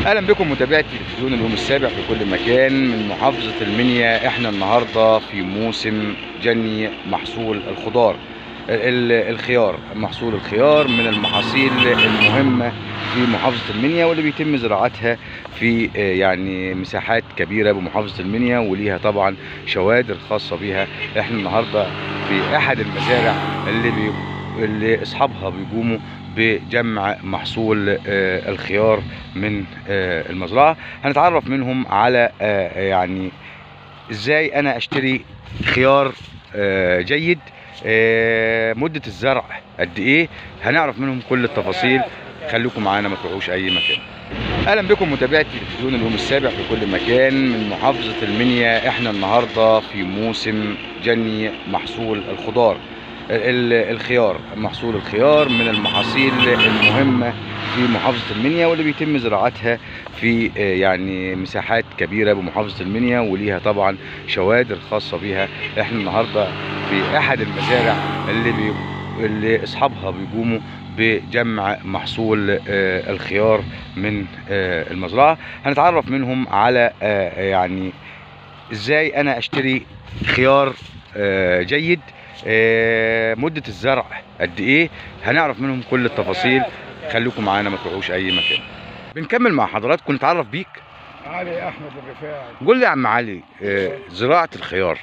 اهلا بكم متابعي تلفزيون اليوم السابع في كل مكان من محافظة المنيا. احنا النهاردة في موسم جني محصول الخضار الخيار. محصول الخيار من المحاصيل المهمة في محافظة المنيا، واللي بيتم زراعتها في يعني مساحات كبيرة بمحافظة المنيا، وليها طبعا شوادر خاصة بيها. احنا النهاردة في احد المزارع اللي اصحابها بيقوموا بجمع محصول الخيار من المزرعة. هنتعرف منهم على يعني ازاي انا اشتري خيار جيد، مدة الزرع قد ايه، هنعرف منهم كل التفاصيل. خليكم معانا ما تروحوش اي مكان. اهلا بكم متابعي تلفزيون اليوم السابع في كل مكان من محافظة المنيا. احنا النهاردة في موسم جني محصول الخضار الخيار. محصول الخيار من المحاصيل المهمة في محافظة المنيا، واللي بيتم زراعتها في يعني مساحات كبيرة بمحافظة المنيا، وليها طبعا شوادر خاصة بيها. احنا النهاردة في احد المزارع اللي اصحابها بيقوموا بجمع محصول الخيار من المزرعة. هنتعرف منهم على يعني ازاي انا اشتري خيار جيد، مدة الزرع قد ايه، هنعرف منهم كل التفاصيل. خليكم معانا ما تروحوش اي مكان. بنكمل مع حضراتكم. نتعرف بيك. علي احمد الرفاعي. قول لي يا عم علي، زراعة الخيار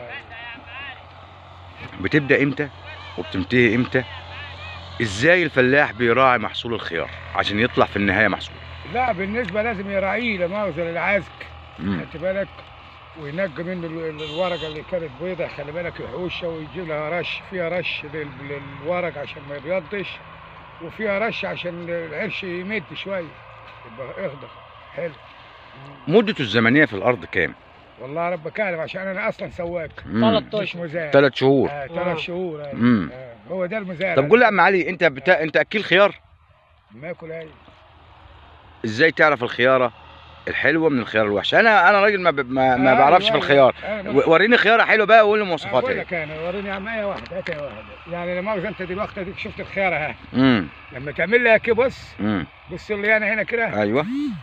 بتبدأ امتى وبتنتهي امتى؟ ازاي الفلاح بيراعي محصول الخيار عشان يطلع في النهاية محصول؟ لا، بالنسبه لازم يراعيه لمؤاخذه للعزك، خدت بالك، وينقي منه الورقه اللي كانت بيضة، خلي بالك يحوشها ويجيب لها رش، فيها رش للورق عشان ما يبيضش، وفيها رش عشان العرش يمد شويه يبقى اخضر حلو. مدته الزمنية في الأرض كام؟ والله ربك اعلم، عشان انا اصلا سواق. 3 مش مزارع. 3 شهور. 3 شهور. هو ده المزارع. طب قول لي يا عم علي، انت اكيل خيار؟ ماكل ايه. ازاي تعرف الخياره الحلوه من الخيار الوحشه؟ انا راجل ما بعرفش في الخيار. وريني خياره حلوه بقى وقول لي مواصفاتها ايه. بقول لك انا وريني يا عم ايه واحده، هات ايه واحده. يعني لما انت دلوقتي اديك شفت الخياره اهي. لما تعمل لها كده بص. بص لي انا هنا كده. ايوه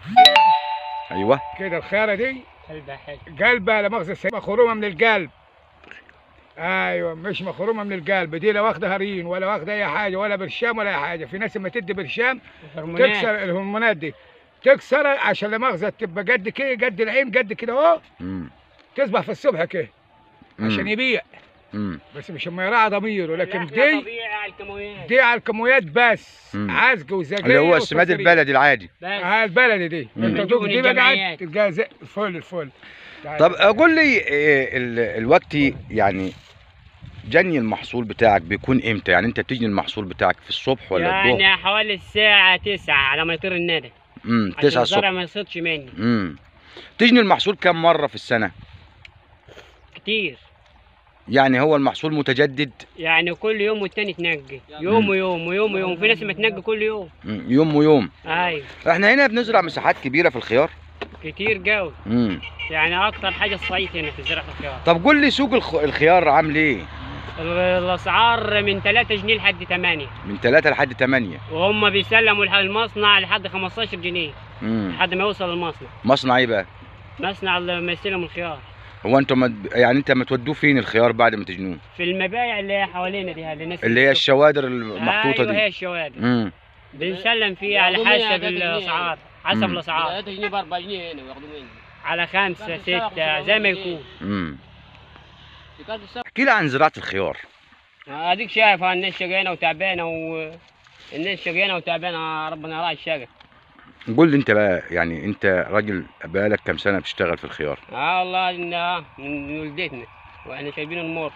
كده الخياره دي قلبها حلو. قلبها لا مؤاخذه مخرومه من القلب. ايوه، مش مخرومه من القلب دي، لا واخده هرين ولا واخده اي حاجه ولا برشام ولا اي حاجه. في ناس لما تدي برشام تكسر الهرمونات دي، تكسر عشان لا مؤاخذه تبقى قد كده، قد العين، قد كده اهو. تصبح في الصبح كده عشان يبيع. بس مش اما يراعي ضميره. لكن دي على الكمويات بس. عزق وزجاج اللي هو السماد البلدي العادي. البلدي دي. انت دي بقى تلقاها زي الفل. طب قول لي الوقت يعني جني المحصول بتاعك بيكون امتى؟ يعني انت بتجني المحصول بتاعك في الصبح ولا الظهر؟ يعني حوالي الساعة 9 على ما يطير الندى. 9 الصبح. الزرع ما يصيدش مني. تجني المحصول كم مرة في السنة؟ كتير. يعني هو المحصول متجدد؟ يعني كل يوم والتاني تنقي، يوم ويوم ويوم ويوم. في ناس ما تنقي كل يوم. يوم ويوم. ايوه. احنا هنا بنزرع مساحات كبيرة في الخيار. كتير قوي. يعني اكتر حاجة الصعيد هنا في زراعة الخيار. طب قول لي سوق الخيار عامل ايه؟ الاسعار من 3 جنيه لحد 8. من 3 لحد 8. وهم بيسلموا المصنع لحد 15 جنيه. لحد ما يوصل المصنع. مصنع ايه بقى؟ مصنع لما يستلموا الخيار. هو انتم يعني انت ما تودوه فين الخيار بعد ما تجنوه؟ في المبايع اللي هي حوالينا دي، اللي هي الشوادر المحطوطه دي. دي. هي الشوادر. بنسلم فيها على حسب الاسعار. حسب الاسعار. 3 جنيه ب 4 جنيه هنا وياخدوا مني. على 5 6 زي ما يكون. احكي لي عن زراعه الخيار. اديك شايف الناس شقيانه وتعبانه، والناس شقيانه وتعبانه، ربنا يراعي الشقى. قول لي انت بقى، يعني انت راجل بقالك كام سنه بتشتغل في الخيار؟ والله من ولدتنا واحنا شايفين المر.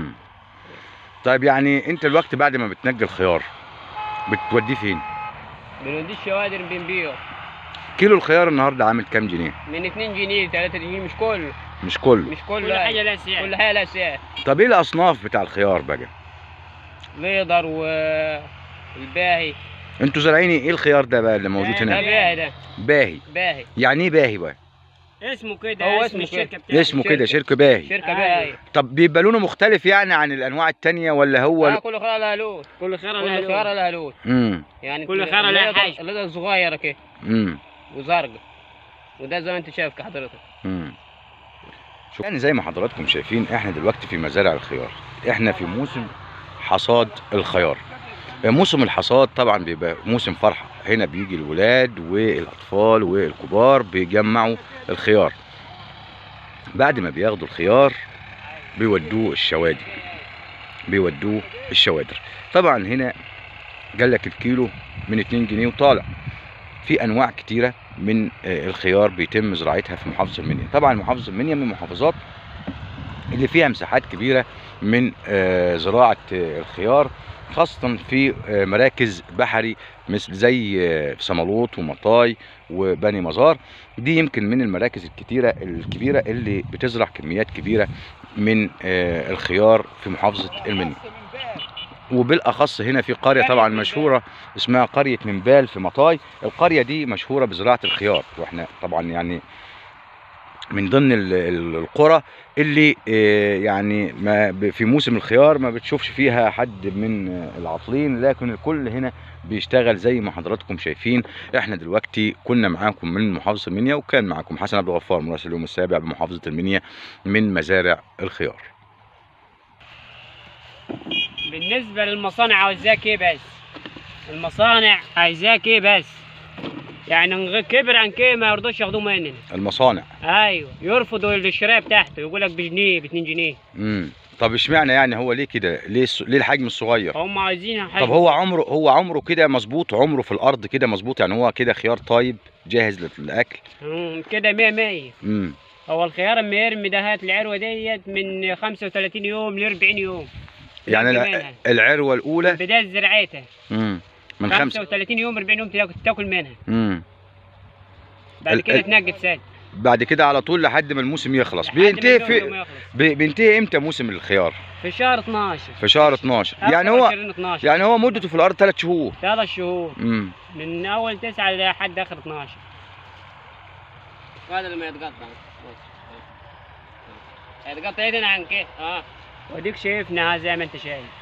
طيب يعني انت الوقت بعد ما بتنقي الخيار بتوديه فين؟ بنوديه الشوادر بنبيعه. كيلو الخيار النهارده عامل كام جنيه؟ من 2 جنيه ل 3 جنيه. مش كله. مش كله. كل حاجه لها سعر. كل حاجه لها سعر. طب ايه الاصناف بتاع الخيار بقى؟ الأخضر والباهي. انتوا زارعين ايه الخيار ده بقى اللي موجود هنا؟ ده باهي. ده باهي. يعني ايه باهي بقى؟ اسمه كده. هو اسم الشركه بتاعته. اسمه كده شركه باهي. شركه باهي. طب بيبقى لونه مختلف يعني عن الانواع التانية ولا هو؟ كل خيار لها لون. كل خيار لها لون. يعني كل خيار لها حاجه. اللي صغيره كده. وزرقاء، وده زي ما انت شايف كحضرتك. يعني زي ما حضراتكم شايفين احنا دلوقتي في مزارع الخيار، احنا في موسم حصاد الخيار. موسم الحصاد طبعا بيبقى موسم فرحة، هنا بيجي الولاد والاطفال والكبار بيجمعوا الخيار. بعد ما بياخدوا الخيار بيودوه الشوادر. طبعا هنا جالك الكيلو من 2 جنيه وطالع. في انواع كتيرة من الخيار بيتم زراعتها في محافظة المنيا. طبعا محافظة المنيا من المحافظات اللي فيها مساحات كبيرة من زراعة الخيار، خاصة في مراكز بحري مثل زي صمالوط ومطاي وبني مزار. دي يمكن من المراكز الكبيرة اللي بتزرع كميات كبيرة من الخيار في محافظة المنيا. وبالاخص هنا في قريه طبعا مشهوره اسمها قريه منبال في مطاي. القريه دي مشهوره بزراعه الخيار، واحنا طبعا يعني من ضمن القرى اللي يعني ما في موسم الخيار ما بتشوفش فيها حد من العاطلين، لكن الكل هنا بيشتغل زي ما حضراتكم شايفين. احنا دلوقتي كنا معاكم من محافظه المنيا، وكان معاكم حسن عبد الغفار مراسل اليوم السابع بمحافظه المنيا من مزارع الخيار. بالنسبة للمصانع عاوزاك ايه بس؟ المصانع عايزاك ايه بس؟ يعني كبر عن كده ما يرضوش ياخدوه مننا. المصانع ايوه يرفضوا الشراء بتاعته، يقول لك بجنيه ب2 جنيه. طب اشمعنى يعني هو ليه كده؟ ليه الحجم الصغير؟ هم عايزين حاجه. طب هو عمره كده مظبوط، عمره في الارض كده مظبوط، يعني هو كده خيار طيب جاهز للاكل؟ كده 100 100. هو الخيار اما يرمي ده هات العروه ديت من 35 يوم ل 40 يوم. يعني العروه الاولى بدايه زراعتها من 35 يوم 40 يوم تاكل منها. بعد كده تنقي تسد. بعد كده على طول لحد ما الموسم يخلص. بينتهي امتى موسم الخيار؟ في شهر 12. في شهر 12. يعني هو مدته في الارض 3 شهور. 3 شهور. من اول 9 لحد اخر 12. هذا لما يتقطع يتقطع يدنا عن كده. وديك شايفنا زي ما انت شايف.